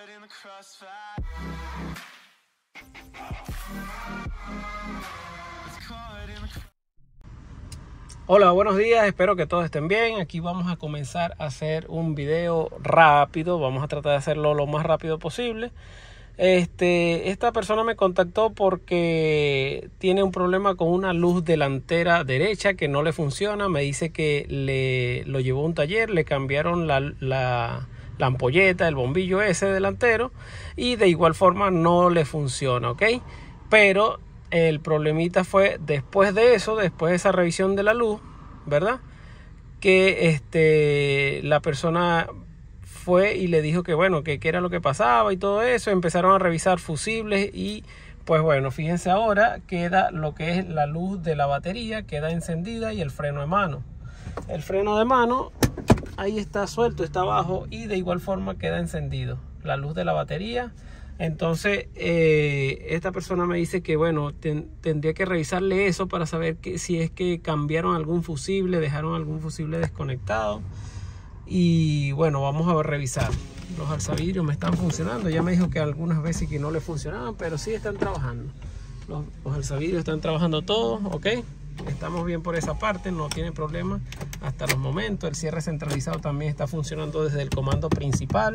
Hola, buenos días, espero que todos estén bien. Aquí vamos a comenzar a hacer un video rápido. Vamos a tratar de hacerlo lo más rápido posible. Esta persona me contactó porque tiene un problema con una luz delantera derecha que no le funciona. Me dice que lo llevó a un taller, le cambiaron la ampolleta, el bombillo ese delantero, y de igual forma no le funciona, ¿ok? Pero el problemita fue después de eso, después de esa revisión de la luz, ¿verdad? Que la persona fue y le dijo que bueno, que qué era lo que pasaba y todo eso. Empezaron a revisar fusibles y pues bueno, fíjense ahora, queda lo que es la luz de la batería, queda encendida, y el freno de mano. El freno de mano ahí está suelto, está abajo, y de igual forma queda encendido la luz de la batería. Entonces esta persona me dice que bueno, tendría que revisarle eso para saber si es que cambiaron algún fusible, dejaron algún fusible desconectado. Y bueno, vamos a revisar. Los alzavidrios me están funcionando. Ya me dijo que algunas veces que no le funcionaban, pero sí están trabajando. Los alzavidrios están trabajando todos, ok. Estamos bien por esa parte, no tiene problema hasta los momentos. El cierre centralizado también está funcionando desde el comando principal.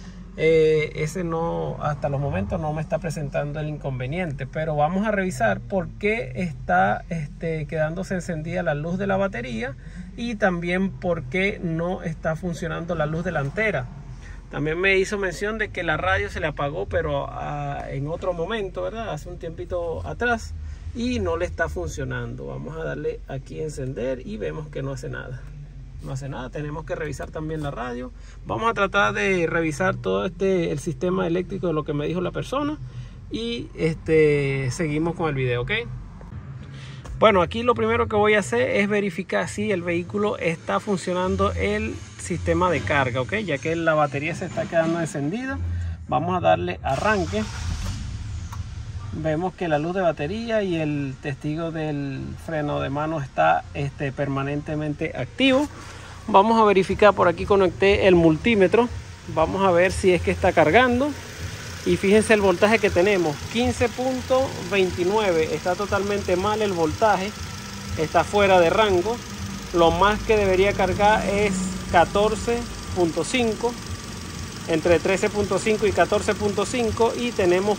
Ese no, hasta los momentos no me está presentando el inconveniente, pero vamos a revisar por qué está quedándose encendida la luz de la batería, y también por qué no está funcionando la luz delantera. También me hizo mención de que la radio se le apagó, pero en otro momento, ¿verdad? Hace un tiempito atrás, y no le está funcionando. Vamos a darle aquí a encender y vemos que no hace nada. No hace nada. Tenemos que revisar también la radio. Vamos a tratar de revisar todo el sistema eléctrico de lo que me dijo la persona, y seguimos con el video, ¿ok? Bueno, aquí lo primero que voy a hacer es verificar si el vehículo está funcionando el sistema de carga, ¿ok? Ya que la batería se está quedando encendida, vamos a darle arranque. Vemos que la luz de batería y el testigo del freno de mano está permanentemente activo. Vamos a verificar, por aquí conecté el multímetro. Vamos a ver si es que está cargando. Y fíjense el voltaje que tenemos, 15.29. Está totalmente mal el voltaje, está fuera de rango. Lo más que debería cargar es 14.5, entre 13.5 y 14.5, y tenemos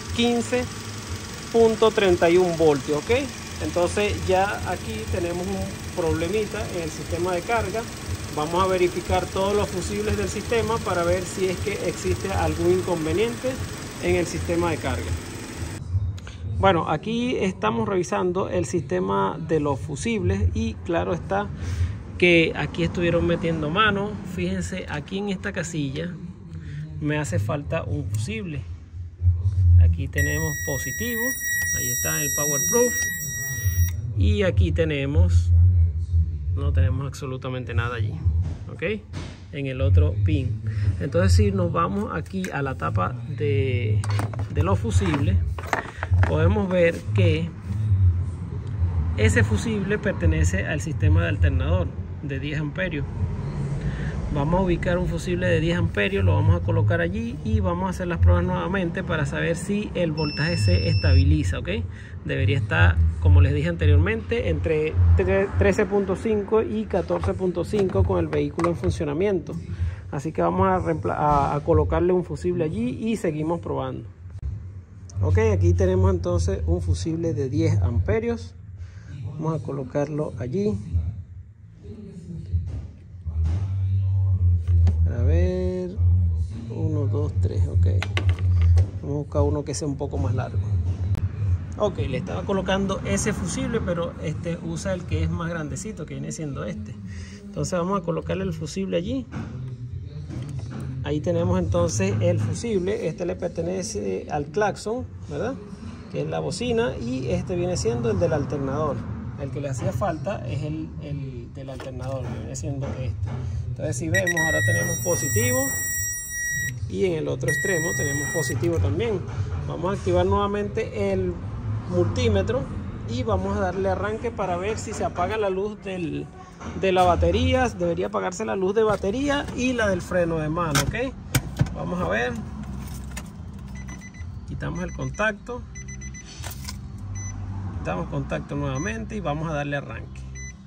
15.31 voltios, ¿ok? Entonces ya aquí tenemos un problemita en el sistema de carga. Vamos a verificar todos los fusibles del sistema para ver si es que existe algún inconveniente en el sistema de carga. Bueno, aquí estamos revisando el sistema de los fusibles, y claro está que aquí estuvieron metiendo mano. Fíjense, aquí en esta casilla me hace falta un fusible. Aquí tenemos positivo, ahí está el power proof, y aquí no tenemos absolutamente nada allí, ok, en el otro pin. Entonces si nos vamos aquí a la tapa de los fusibles, podemos ver que ese fusible pertenece al sistema de alternador de 10 amperios. Vamos a ubicar un fusible de 10 amperios, lo vamos a colocar allí y vamos a hacer las pruebas nuevamente para saber si el voltaje se estabiliza, ¿ok? Debería estar, como les dije anteriormente, entre 13.5 y 14.5 con el vehículo en funcionamiento. Así que vamos a colocarle un fusible allí y seguimos probando. Ok, aquí tenemos entonces un fusible de 10 amperios. Vamos a colocarlo allí. A ver, 1, 2, 3, ok. Vamos a buscar uno que sea un poco más largo. Ok, le estaba colocando ese fusible, pero usa el que es más grandecito, que viene siendo este. Entonces vamos a colocarle el fusible allí. Ahí tenemos entonces el fusible. Le pertenece al claxon, ¿verdad? Que es la bocina, y viene siendo el del alternador. El que le hacía falta es el del alternador, que viene siendo este. Entonces si vemos, ahora tenemos positivo, y en el otro extremo tenemos positivo también. Vamos a activar nuevamente el multímetro y vamos a darle arranque para ver si se apaga la luz de la batería. Debería apagarse la luz de batería y la del freno de mano, ¿ok? Vamos a ver. quitamos el contacto, quitamos contacto nuevamente y vamos a darle arranque.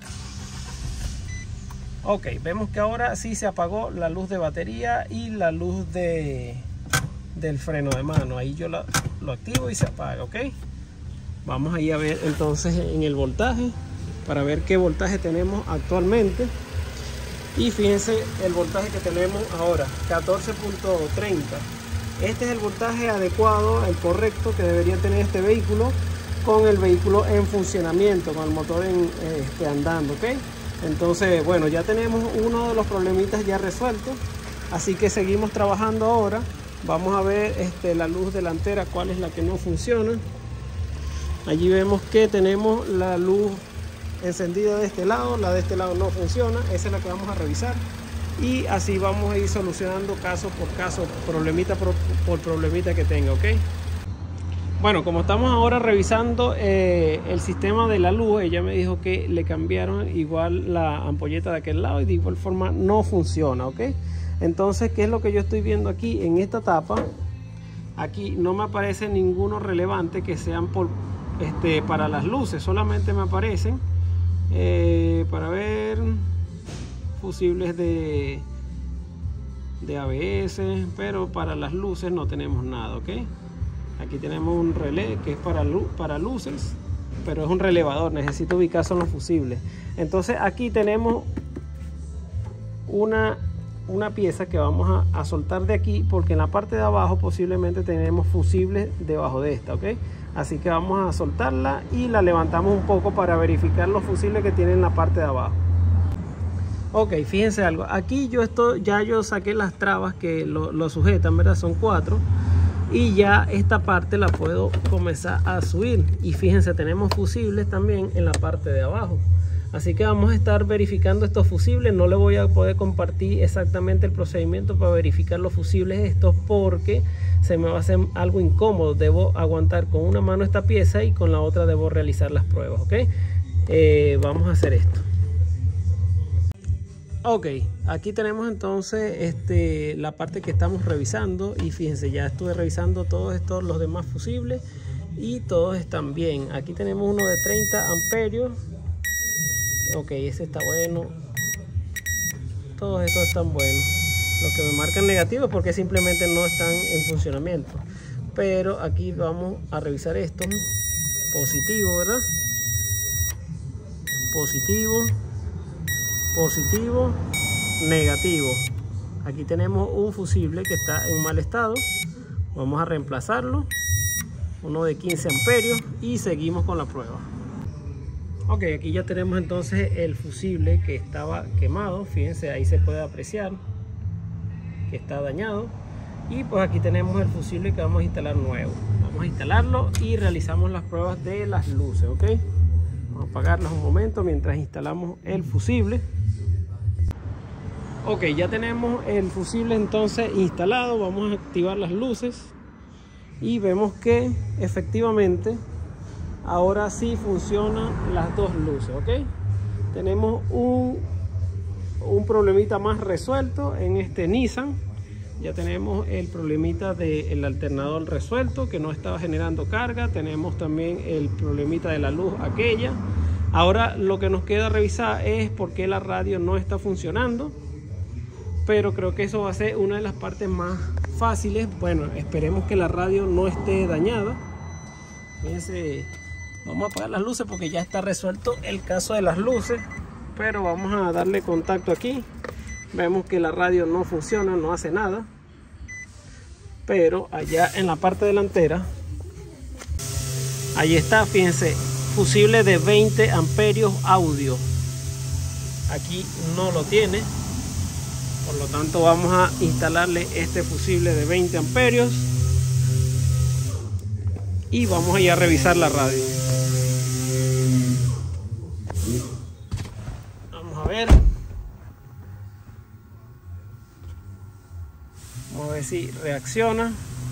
Ok, vemos que ahora sí se apagó la luz de batería y la luz del freno de mano. Ahí yo lo activo y se apaga. Ok, vamos ahí a ver entonces en el voltaje para ver qué voltaje tenemos actualmente. Y fíjense el voltaje que tenemos ahora, 14.30. Este es el voltaje adecuado, el correcto que debería tener este vehículo con el vehículo en funcionamiento, con el motor andando, ¿ok? Entonces, bueno, ya tenemos uno de los problemitas ya resueltos, así que seguimos trabajando ahora. Vamos a ver la luz delantera, cuál es la que no funciona. Allí vemos que tenemos la luz encendida de este lado, la de este lado no funciona, esa es la que vamos a revisar y así vamos a ir solucionando caso por caso, problemita por problemita que tenga, ¿ok? Bueno, como estamos ahora revisando el sistema de la luz, ella me dijo que le cambiaron igual la ampolleta de aquel lado y de igual forma no funciona, ¿ok? Entonces, ¿qué es lo que yo estoy viendo aquí en esta tapa? Aquí no me aparece ninguno relevante que sean para las luces, solamente me aparecen para ver fusibles de ABS, pero para las luces no tenemos nada, ¿ok? Aquí tenemos un relé que es para luces, pero es un relevador, necesito ubicar son los fusibles. Entonces aquí tenemos una pieza que vamos a soltar de aquí, porque en la parte de abajo posiblemente tenemos fusibles debajo de esta, ¿ok? Así que vamos a soltarla y la levantamos un poco para verificar los fusibles que tiene en la parte de abajo. Ok, fíjense algo, aquí yo saqué las trabas que lo sujetan, ¿verdad? Son 4 y ya esta parte la puedo comenzar a subir y fíjense, tenemos fusibles también en la parte de abajo. Así que vamos a estar verificando estos fusibles. No les voy a poder compartir exactamente el procedimiento para verificar los fusibles estos porque se me va a hacer algo incómodo. Debo aguantar con una mano esta pieza y con la otra debo realizar las pruebas, ¿ok? Vamos a hacer esto. Ok, aquí tenemos entonces la parte que estamos revisando y fíjense, ya estuve revisando todos los demás fusibles y todos están bien. Aquí tenemos uno de 30 amperios. Ok, ese está bueno. Todos estos están buenos. Los que me marcan negativos porque simplemente no están en funcionamiento. Pero aquí vamos a revisar esto. Positivo, ¿verdad? Positivo. Positivo. Negativo. Aquí tenemos un fusible que está en mal estado. Vamos a reemplazarlo. Uno de 15 amperios y seguimos con la prueba. Ok, aquí ya tenemos entonces el fusible que estaba quemado. Fíjense, ahí se puede apreciar que está dañado. Y pues aquí tenemos el fusible que vamos a instalar nuevo. Vamos a instalarlo y realizamos las pruebas de las luces, ok. Vamos a apagarlas un momento mientras instalamos el fusible. Ok, ya tenemos el fusible entonces instalado. Vamos a activar las luces y vemos que efectivamente ahora sí funcionan las dos luces, ¿ok? Tenemos un problemita más resuelto en este Nissan. Ya tenemos el problemita del alternador resuelto que no estaba generando carga. Tenemos también el problemita de la luz aquella. Ahora lo que nos queda revisar es por qué la radio no está funcionando. Pero creo que eso va a ser una de las partes más fáciles. Bueno, esperemos que la radio no esté dañada. Fíjense. Vamos a apagar las luces porque ya está resuelto el caso de las luces, pero vamos a darle contacto aquí. Vemos que la radio no funciona, no hace nada, pero allá en la parte delantera, ahí está, fíjense, fusible de 20 amperios audio. Aquí no lo tiene, por lo tanto vamos a instalarle este fusible de 20 amperios y vamos a ir a revisar la radio. Vamos a ver. Vamos a ver si reacciona.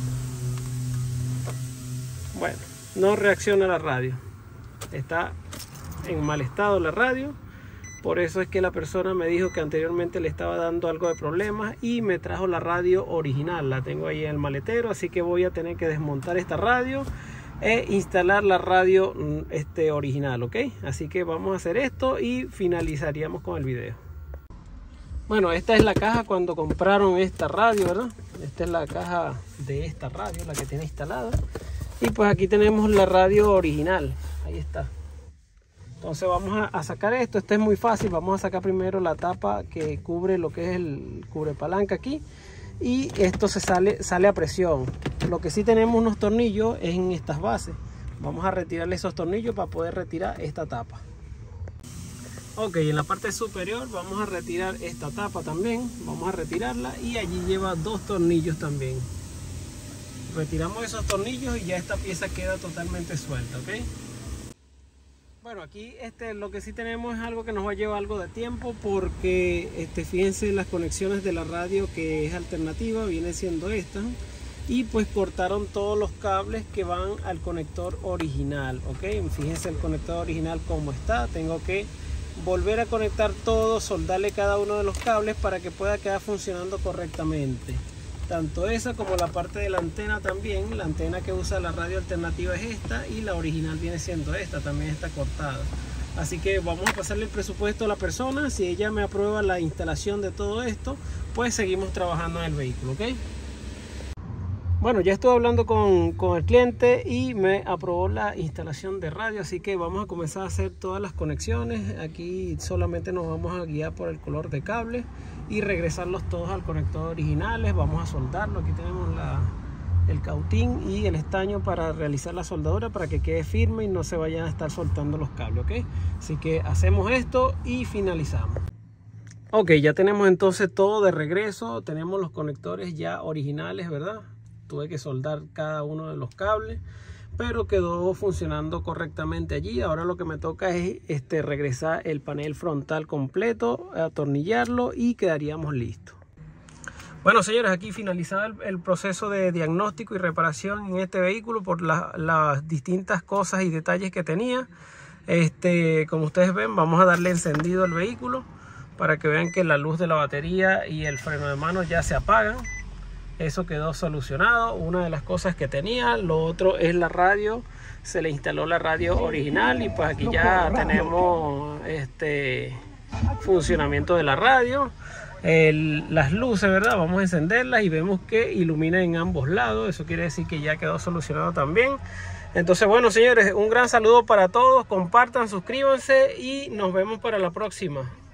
Bueno, no reacciona la radio. Está en mal estado la radio, Por eso es que la persona me dijo que anteriormente le estaba dando algo de problemas y me trajo la radio original. La tengo ahí en el maletero, así que voy a tener que desmontar esta radio e instalar la radio original, ¿ok? Así que vamos a hacer esto y finalizaríamos con el video. Bueno, esta es la caja cuando compraron esta radio, ¿verdad? Esta es la caja de esta radio, la que tiene instalada. Y pues aquí tenemos la radio original, ahí está. Entonces vamos a sacar esto. Esto es muy fácil. Vamos a sacar primero la tapa que cubre lo que es el cubre palanca aquí. Y esto sale a presión. Lo que sí tenemos unos tornillos es en estas bases. Vamos a retirarle esos tornillos para poder retirar esta tapa. Ok, en la parte superior vamos a retirar esta tapa también. Vamos a retirarla y allí lleva dos tornillos también. Retiramos esos tornillos y ya esta pieza queda totalmente suelta, ¿ok? Bueno, aquí lo que sí tenemos es algo que nos va a llevar algo de tiempo porque fíjense las conexiones de la radio que es alternativa, viene siendo esta, y pues cortaron todos los cables que van al conector original, ok. Fíjense el conector original como está. Tengo que volver a conectar todo, soldarle cada uno de los cables para que pueda quedar funcionando correctamente. Tanto esa como la parte de la antena también. La antena que usa la radio alternativa es esta y la original viene siendo esta, también está cortada. Así que vamos a pasarle el presupuesto a la persona. Si ella me aprueba la instalación de todo esto, pues seguimos trabajando en el vehículo, ¿ok? Bueno, ya estuve hablando con el cliente y me aprobó la instalación de radio, así que vamos a comenzar a hacer todas las conexiones. Aquí solamente nos vamos a guiar por el color de cable y regresarlos todos al conector originales. Vamos a soldarlo. Aquí tenemos el cautín y el estaño para realizar la soldadura para que quede firme y no se vayan a estar soltando los cables, ¿ok? Así que hacemos esto y finalizamos. Ok, ya tenemos entonces todo de regreso. Tenemos los conectores ya originales, ¿verdad? Tuve que soldar cada uno de los cables, pero quedó funcionando correctamente allí. Ahora lo que me toca es regresar el panel frontal completo, atornillarlo y quedaríamos listos. Bueno, señores, aquí finalizado el proceso de diagnóstico y reparación en este vehículo por las distintas cosas y detalles que tenía. Como ustedes ven, vamos a darle encendido al vehículo para que vean que la luz de la batería y el freno de mano ya se apagan. Eso quedó solucionado, una de las cosas que tenía. Lo otro es la radio, se le instaló la radio original y pues aquí ya tenemos funcionamiento de la radio. Las luces, ¿verdad? Vamos a encenderlas y vemos que ilumina en ambos lados. Eso quiere decir que ya quedó solucionado también. Entonces, bueno, señores, un gran saludo para todos. Compartan, suscríbanse y nos vemos para la próxima.